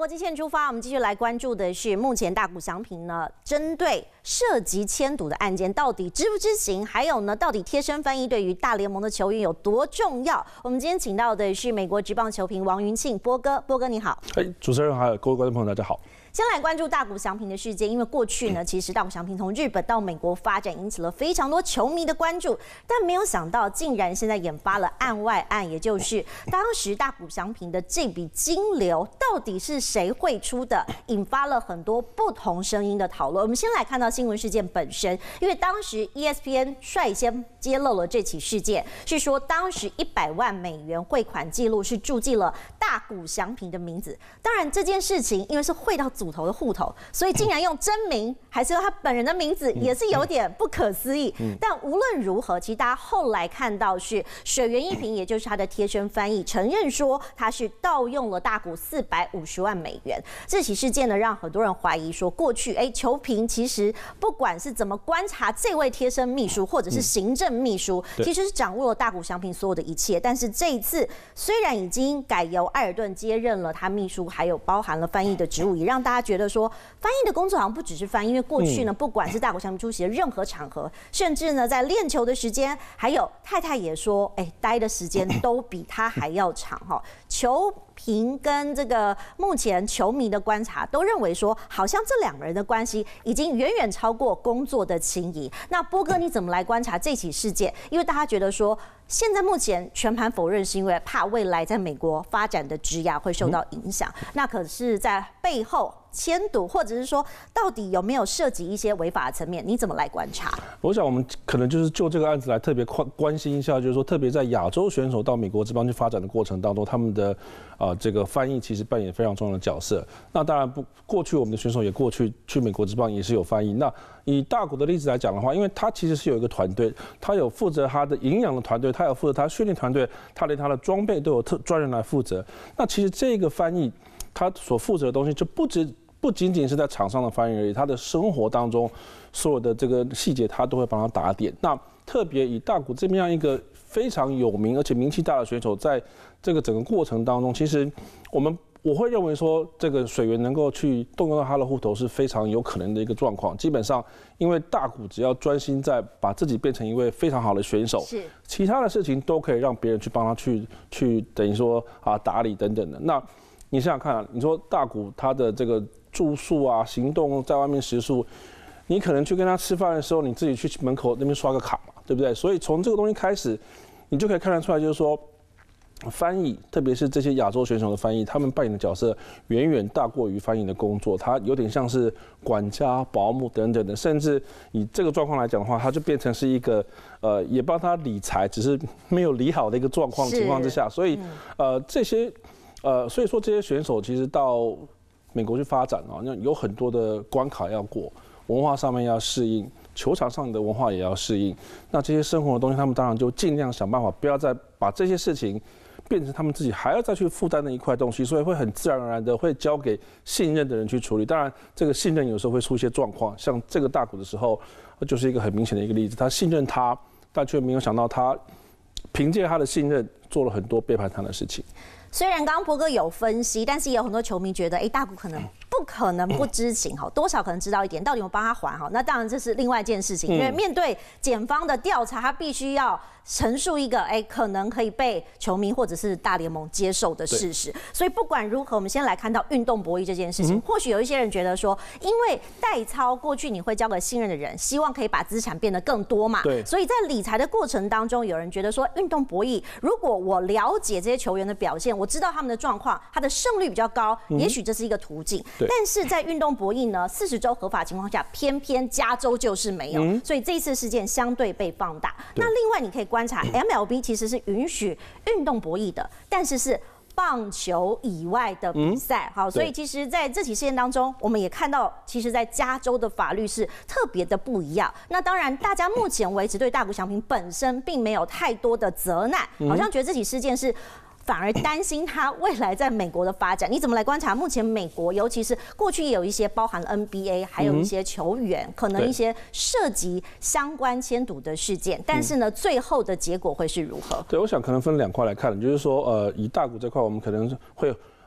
国际线出发，我们继续来关注的是目前大谷翔平呢，针对涉及签赌的案件，到底知不知情？还有呢，到底贴身翻译对于大联盟的球员有多重要？我们今天请到的是美国职棒球评王云庆波哥，波哥你好。 主持人还有各位观众朋友大家好。 先来关注大谷翔平的事件，因为过去呢，其实大谷翔平从日本到美国发展，引起了非常多球迷的关注，但没有想到，竟然现在引发了案外案，也就是当时大谷翔平的这笔金流到底是谁汇出的，引发了很多不同声音的讨论。我们先来看到新闻事件本身，因为当时 ESPN 率先揭露了这起事件，是说当时100万美元汇款记录是注记了大谷翔平的名字。当然，这件事情因为是汇到组头的户头，所以竟然用真名还是用他本人的名字，也是有点不可思议。但无论如何，其实大家后来看到是水原一平，也就是他的贴身翻译，承认说他是盗用了大谷450万美元。这起事件呢，让很多人怀疑说，过去球评其实不管是怎么观察这位贴身秘书或者是行政秘书，其实是掌握了大谷翔平所有的一切。但是这一次虽然已经改由艾尔顿接任了他秘书，还有包含了翻译的职务，也让大家觉得说翻译的工作好像不只是翻译，因为过去呢，不管是大谷翔平出席的任何场合，甚至呢在练球的时间，还有太太也说，待的时间都比他还要长哈。球评跟这个目前球迷的观察都认为说，好像这两个人的关系已经远远超过工作的情谊。那波哥你怎么来观察这起事件？因为大家觉得说，现在目前全盘否认，是因为怕未来在美国发展的职涯会受到影响。那可是，在背后签赌，或者是说，到底有没有涉及一些违法的层面？你怎么来观察？ 我想我们可能就是就这个案子来特别关心一下，就是说，特别在亚洲选手到美国职棒去发展的过程当中，他们的这个翻译其实扮演非常重要的角色。那当然过去我们的选手也去美国职棒也是有翻译。那以大谷的例子来讲的话，因为他其实是有一个团队，他有负责他的营养的团队，他有负责他训练团队，他连他的装备都有专人来负责。那其实这个翻译他所负责的东西就不仅仅是在场上的翻译而已，他的生活当中所有的这个细节，他都会帮他打点。那特别以大谷这么样一个非常有名而且名气大的选手，在这个整个过程当中，其实我会认为说，这个水源能够去动用到他的户头是非常有可能的一个状况。基本上，因为大谷只要专心在把自己变成一位非常好的选手，其他的事情都可以让别人去帮他去等于说打理等等的。那你想想看你说大谷他的这个住宿啊、行动在外面食宿，你可能去跟他吃饭的时候，你自己去门口那边刷个卡嘛，对不对？所以从这个东西开始，你就可以看得出来，就是说，翻译，特别是这些亚洲选手的翻译，他们扮演的角色远远大过于翻译的工作，他有点像是管家、保姆等等的，甚至以这个状况来讲的话，他就变成是一个也帮他理财，只是没有理好的一个状况情况之下，所以所以说这些选手其实到美国去发展那有很多的关卡要过，文化上面要适应，球场上的文化也要适应。那这些生活的东西，他们当然就尽量想办法，不要再把这些事情变成他们自己还要再去负担的一块东西，所以会很自然而然的会交给信任的人去处理。当然，这个信任有时候会出一些状况，像这个大谷的时候，就是一个很明显的一个例子，他信任他，但却没有想到他凭借他的信任做了很多背叛他的事情。 虽然刚刚波哥有分析，但是也有很多球迷觉得，大谷不可能不知情多少可能知道一点，到底有没有帮他还那当然这是另外一件事情，因为面对检方的调查，他必须要陈述一个可能可以被球迷或者是大联盟接受的事实。所以不管如何，我们先来看到运动博弈这件事情。或许有一些人觉得说，因为代操过去你会交给信任的人，希望可以把资产变得更多嘛，所以在理财的过程当中，有人觉得说，运动博弈如果我了解这些球员的表现，我知道他们的状况，他的胜率比较高，也许这是一个途径。但是在运动博弈呢，40州合法情况下，偏偏加州就是没有，所以这一次事件相对被放大。那另外你可以观察 ，MLB 其实是允许运动博弈的，但是棒球以外的比赛，好，所以其实在这起事件当中，我们也看到，其实在加州的法律是特别的不一样。那当然，大家目前为止对大谷翔平本身并没有太多的责难，好像觉得这起事件是反而担心他未来在美国的发展。你怎么来观察目前美国，尤其是过去也有一些包含了 NBA， 还有一些球员，可能一些涉及相关签赌的事件，但是呢，最后的结果会是如何？ 对，我想可能分两块来看，就是说，以大谷这块，我们可能会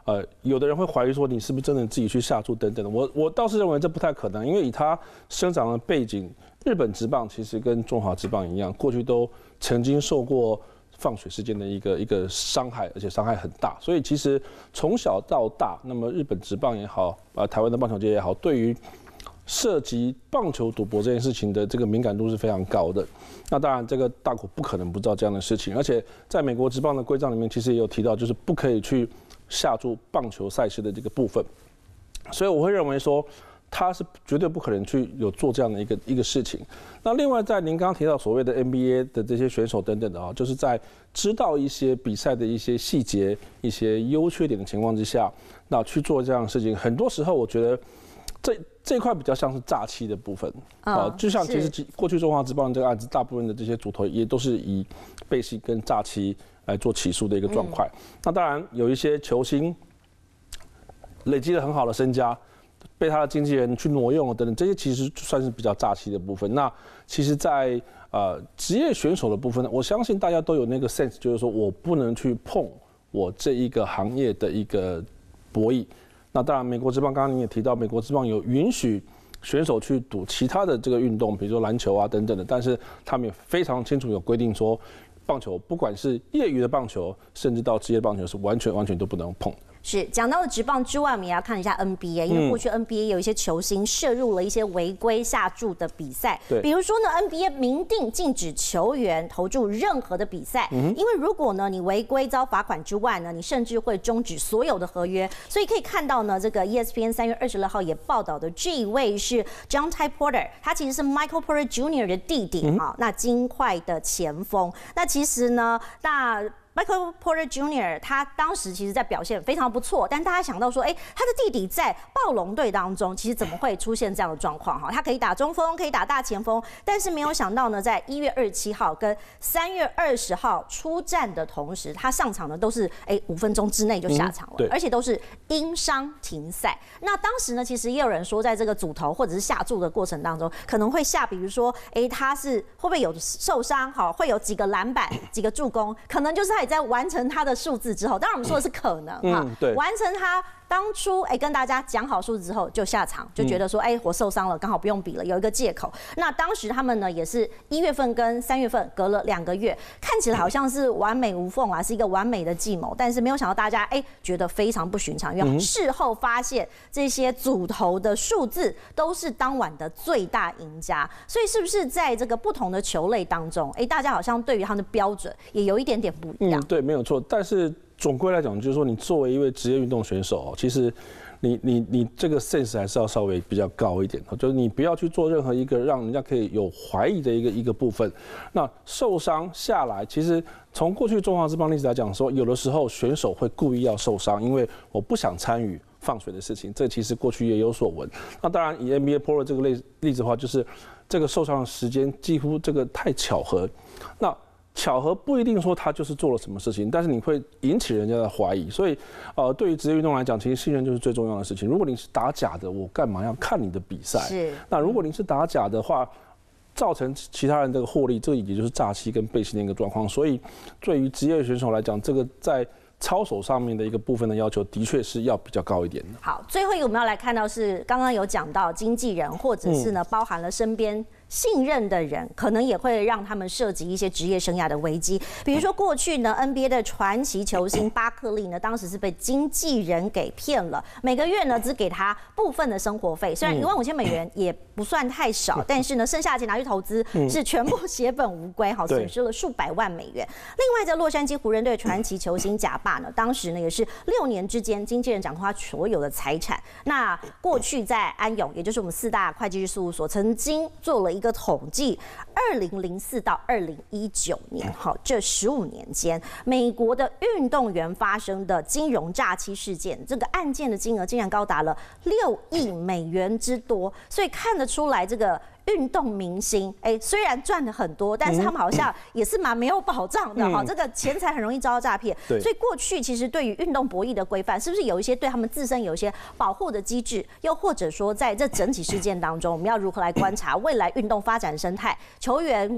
有的人会怀疑说你是不是真的自己去下注等等的。我倒是认为这不太可能，因为以他生长的背景，日本职棒其实跟中华职棒一样，过去都曾经受过放水事件的一个伤害，而且伤害很大。所以其实从小到大，那么日本职棒也好，台湾的棒球界也好，对于涉及棒球赌博这件事情的这个敏感度是非常高的。那当然，这个大谷不可能不知道这样的事情，而且在美国职棒的规章里面，其实也有提到，就是不可以去下注棒球赛事的这个部分。所以我会认为说，他是绝对不可能去有做这样的一个事情。那另外，在您刚刚提到所谓的 NBA 的这些选手等等的就是在知道一些比赛的一些细节、一些优缺点的情况之下，那去做这样的事情，很多时候我觉得这一块比较像是诈欺的部分，就像其实过去中华职棒这个案子，大部分的这些主头也都是以背信跟诈欺来做起诉的一个状况。那当然有一些球星累积了很好的身家，被他的经纪人去挪用了等等，这些其实算是比较诈欺的部分。那其实在，职业选手的部分呢，我相信大家都有那个 sense， 就是说我不能去碰我这一个行业的一个博弈。那当然，美国职棒刚刚您也提到，美国职棒有允许选手去赌其他的这个运动，比如说篮球啊等等的，但是他们也非常清楚有规定说，棒球不管是业余的棒球，甚至到职业棒球是完全都不能碰的。 是讲到了职棒之外，我们也要看一下 NBA， 因为过去 NBA 有一些球星涉入了一些违规下注的比赛，比如说呢 ，NBA 明定禁止球员投注任何的比赛，因为如果呢你违规遭罚款之外呢，你甚至会终止所有的合约。所以可以看到呢，这个 ESPN 3月26号也报道的这一位是 John Ty Porter， 他其实是 Michael Porter Jr. 的弟弟那金块的前锋。那其实呢，Michael Porter Jr. 他当时其实在表现非常不错，但大家想到说，他的弟弟在暴龙队当中，其实怎么会出现这样的状况？他可以打中锋，可以打大前锋，但是没有想到呢，在1月27号跟3月20号出战的同时，他上场的都是5分钟之内就下场了，而且都是因伤停赛。那当时呢，其实也有人说，在这个组头或者是下注的过程当中，可能会下，比如说，他是会不会有受伤？会有几个篮板、几个助攻，可能就是在完成他的数字之后，当然我们说的是可能完成他当初跟大家讲好数字之后就下场，就觉得说我受伤了，刚好不用比了，有一个借口。那当时他们呢也是1月份跟3月份隔了2个月，看起来好像是完美无缝是一个完美的计谋，但是没有想到大家觉得非常不寻常，因为事后发现这些组头的数字都是当晚的最大赢家，所以是不是在这个不同的球类当中，大家好像对于他们的标准也有一点点不一样？ 对，没有错，但是总归来讲，就是说，你作为一位职业运动选手，其实你这个 sense 还是要稍微比较高一点，就是你不要去做任何一个让人家可以有怀疑的一个部分。那受伤下来，其实从过去中华职棒历史来讲说，有的时候选手会故意要受伤，因为我不想参与放水的事情，这其实过去也有所闻。那当然，以 NBA Porter 这个例子的话，就是这个受伤的时间几乎这个太巧合。那巧合不一定说他就是做了什么事情，但是你会引起人家的怀疑，所以，对于职业运动来讲，其实信任就是最重要的事情。如果你是打假的，我干嘛要看你的比赛？那如果你是打假的话，造成其他人这个获利，这个也就是诈欺跟背信的一个状况。所以，对于职业选手来讲，这个在操守上面的一个部分的要求，的确是要比较高一点的。 好，最后一个我们要来看到是刚刚有讲到经纪人，或者是呢包含了身边信任的人，可能也会让他们涉及一些职业生涯的危机。比如说过去呢 NBA 的传奇球星巴克利呢，当时是被经纪人给骗了，每个月呢只给他部分的生活费，虽然15000美元也不算太少，但是呢剩下的钱拿去投资是全部血本无归，损失了数百万美元。另外在洛杉矶湖人队传奇球星贾巴呢，当时呢也是6年之间经纪人掌控他所有的财产。那过去在安永，也就是我们4大会计师事务所，曾经做了一个统计，2004到2019年，这15年间，美国的运动员发生的金融诈欺事件，这个案件的金额竟然高达了6亿美元之多，所以看得出来这个运动明星，虽然赚了很多，但是他们好像也是蛮没有保障的这个钱财很容易遭到诈骗。所以过去其实对于运动博弈的规范，是不是有一些对他们自身有一些保护的机制？又或者说，在这整体事件当中，我们要如何来观察未来运动发展生态？球员跟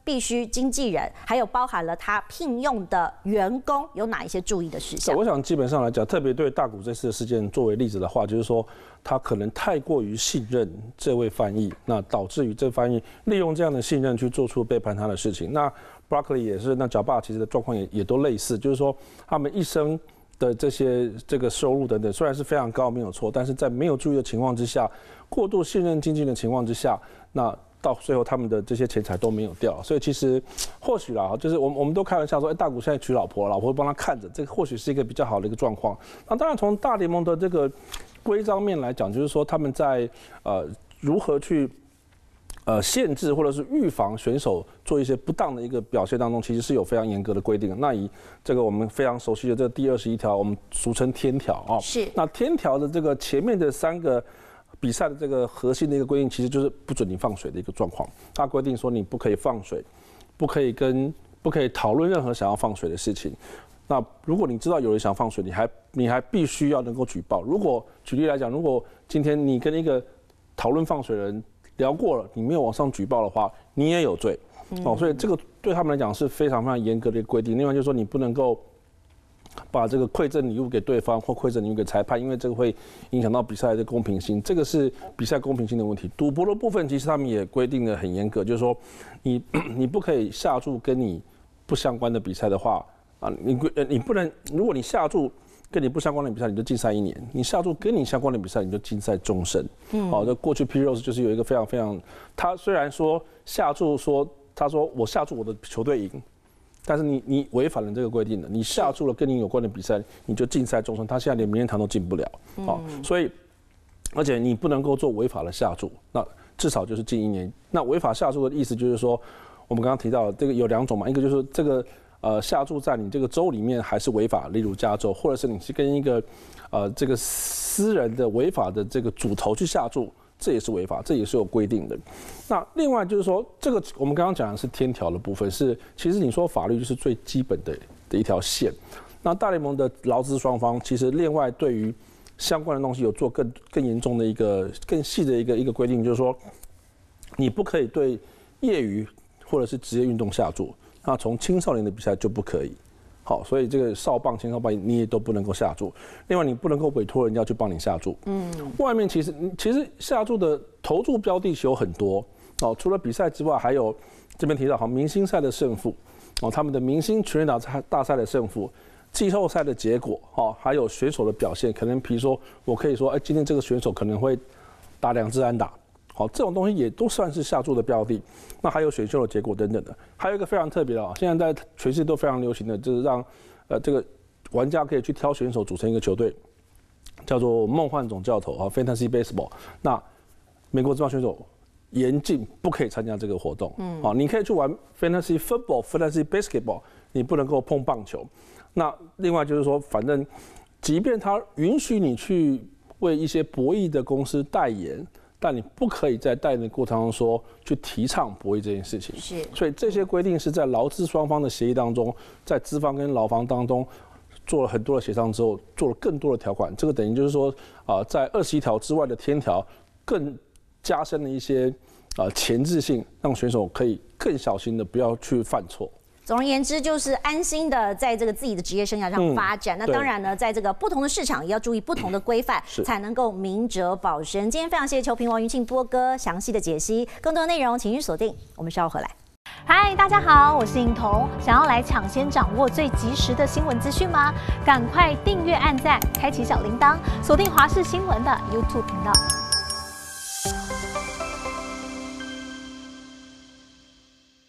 必须经纪人，还有包含了他聘用的员工有哪一些注意的事项？ 我想基本上来讲，特别对大谷这次的事件作为例子的话，就是说他可能太过于信任这位翻译，那导致于这翻译利用这样的信任去做出背叛他的事情。那 Broccoli 也是，那脚爸其实的状况也都类似，就是说他们一生的这个收入等等，虽然是非常高没有错，但是在没有注意的情况之下，过度信任经纪人的情况之下，那到最后他们的这些钱财都没有掉，所以其实或许啦，就是我们都开玩笑说，大谷现在娶老婆，老婆会帮他看着，这个或许是一个比较好的一个状况。那当然从大联盟的这个规章面来讲，就是说他们在如何去限制或者是预防选手做一些不当的一个表现当中，其实是有非常严格的规定的。那以这个我们非常熟悉的这个第21条，我们俗称天条啊。 是。那天条的这个前面的3个比赛的这个核心的一个规定，其实就是不准你放水的一个状况。它规定说你不可以放水，不可以讨论任何想要放水的事情。那如果你知道有人想放水，你还必须要能够举报。如果举例来讲，如果今天你跟一个讨论放水的人聊过了，你没有往上举报的话，你也有罪。所以这个对他们来讲是非常非常严格的一个规定。另外就是说，你不能够把这个馈赠礼物给对方或馈赠礼物给裁判，因为这个会影响到比赛的公平性，这个是比赛公平性的问题。赌博的部分其实他们也规定的很严格，就是说你不可以下注跟你不相关的比赛的话啊，你不能，如果你下注跟你不相关的比赛，你就禁赛1年；你下注跟你相关的比赛，你就禁赛终身。好，这过去 Pete Rose 就是有一个非常非常，他虽然说下注他说我下注我的球队赢，但是你违反了这个规定的，你下注了跟你有关的比赛，你就禁赛终身。他现在连名人堂都进不了。好，所以而且你不能够做违法的下注，那至少就是禁1年。那违法下注的意思就是说，我们刚刚提到这个有2种嘛，一个就是这个。下注在你这个州里面还是违法，例如加州，或者是你是跟一个这个私人的违法的这个主头去下注，这也是违法，这也是有规定的。那另外就是说，这个我们刚刚讲的是天条的部分，是其实你说法律就是最基本的一条线。那大联盟的劳资双方其实另外对于相关的东西有做更严重的一个更细的一个规定，就是说你不可以对业余或者是职业运动下注。那从青少年的比赛就不可以，好，所以这个少棒、青少棒你也都不能够下注。另外，你不能够委托人家去帮你下注。外面其实下注的投注标的有很多哦，除了比赛之外，还有这边提到明星赛的胜负哦，他们的明星全垒打大赛的胜负、季后赛的结果哦，还有选手的表现，可能比如说我可以说，今天这个选手可能会打2支安打。好，这种东西也都算是下注的标的。那还有选秀的结果等等的。还有一个非常特别的现在在全世界都非常流行的，就是让这个玩家可以去挑选手组成一个球队，叫做梦幻总教头Fantasy Baseball。那美国职棒选手严禁不可以参加这个活动。你可以去玩 Fantasy Football、Fantasy Basketball， 你不能够碰棒球。那另外就是说，反正即便他允许你去为一些博弈的公司代言。但你不可以在代言的过程中去提倡博弈这件事情。 是， 所以这些规定是在劳资双方的协议当中，在资方跟劳方当中做了很多的协商之后，做了更多的条款。这个等于就是说，在21条之外的天条，更加深了一些前置性，让选手可以更小心的不要去犯错。 总而言之，就是安心的在这个自己的职业生涯上发展。那当然呢，在这个不同的市场也要注意不同的规范，才能够明哲保身。今天非常谢谢球评王云庆波哥详细的解析，更多的内容请去锁定，我们稍后回来。 嗨，大家好，我是颖彤。想要来抢先掌握最及时的新闻资讯吗？赶快订阅、按赞、开启小铃铛，锁定华视新闻的 YouTube 频道。